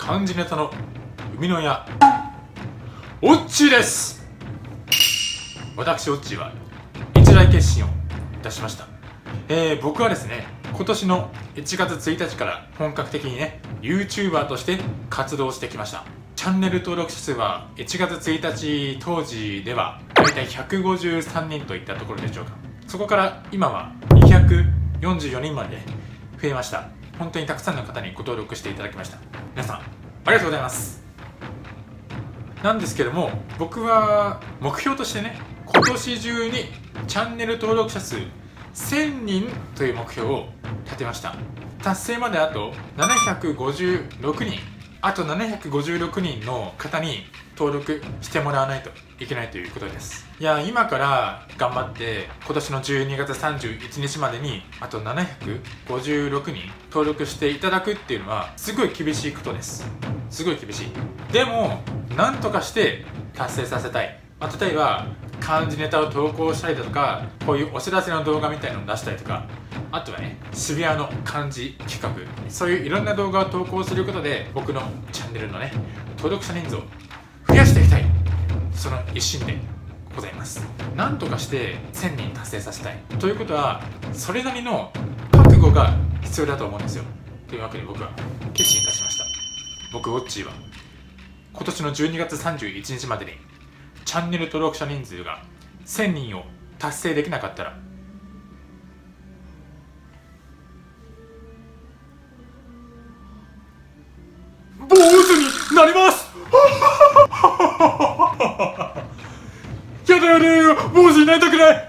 漢字ネタの生みの親、オッチーです。私オッチーは一大決心をいたしました。僕はですね、今年の1月1日から本格的にね YouTuber として活動してきました。チャンネル登録者数は1月1日当時ではだいたい153人といったところでしょうか。そこから今は244人まで増えました。本当にたくさんの方にご登録していただきました。皆さんありがとうございます。なんですけども、僕は目標としてね、今年中にチャンネル登録者数1000人という目標を立てました。達成まであと756人、あと756人の方に登録してもらわないといけないということです。いや、今から頑張って今年の12月31日までにあと756人登録していただくっていうのはすごい厳しいことです。すごい厳しい。でもなんとかして達成させたい。例えば漢字ネタを投稿したりだとか、こういうお知らせの動画みたいなのを出したりとか、あとはね、渋谷の漢字企画、そういういろんな動画を投稿することで僕のチャンネルのね登録者人数を増やしていきたい、その一心でございます。なんとかして1000人達成させたいということは、それなりの覚悟が必要だと思うんですよ。というわけで僕は決心いたしました。僕オッチーは今年の12月31日までにチャンネル登録者人数が1000人を達成できなかったら、坊主になります。やだやだやだ、坊主になりたくない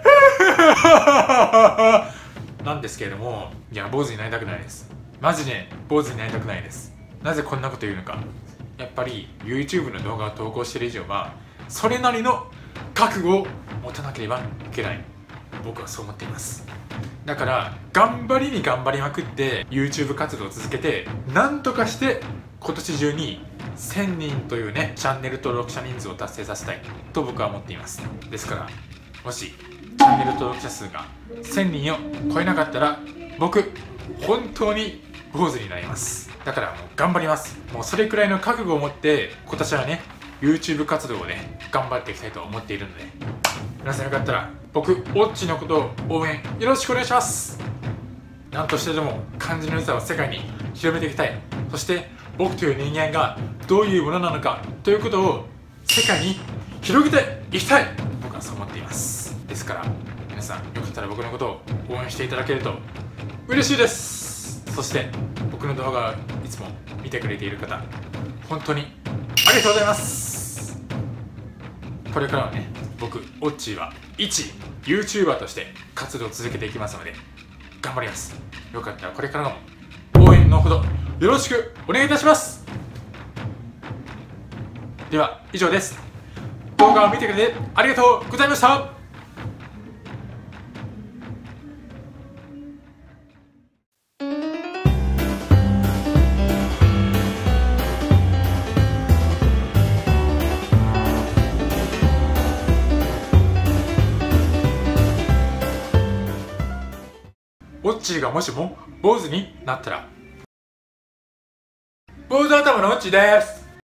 なんですけれども、いや、坊主になりたくないです。マジで坊主になりたくないです。なぜこんなこと言うのか。やっぱり YouTube の動画を投稿している以上はそれなりの覚悟を持たなければいけない、僕はそう思っています。だから頑張りに頑張りまくって YouTube 活動を続けて、なんとかして今年中に1000人というねチャンネル登録者人数を達成させたいと僕は思っています。ですからもしチャンネル登録者数が1000人を超えなかったら、僕本当に坊主になります。だからもう頑張ります。もうそれくらいの覚悟を持って今年はね YouTube 活動をね頑張っていきたいと思っているので、皆さんよかったら僕オッチのことを応援よろしくお願いします。なんとしてでも漢字の良さを世界に広めていきたい。そして僕という人間がどういうものなのかということを世界に広げていきたい、僕はそう思っています。ですから皆さんよかったら僕のことを応援していただけると嬉しいです。そして僕の動画をいつも見てくれている方、本当にありがとうございます。これからはね、僕オッチーは一 YouTuber として活動を続けていきますので頑張ります。よかったらこれからも応援のほどよろしくお願いいたします。では以上です。動画を見てくれてありがとうございました。オッチーがもしも坊主になったら、坊主頭のオッチーです。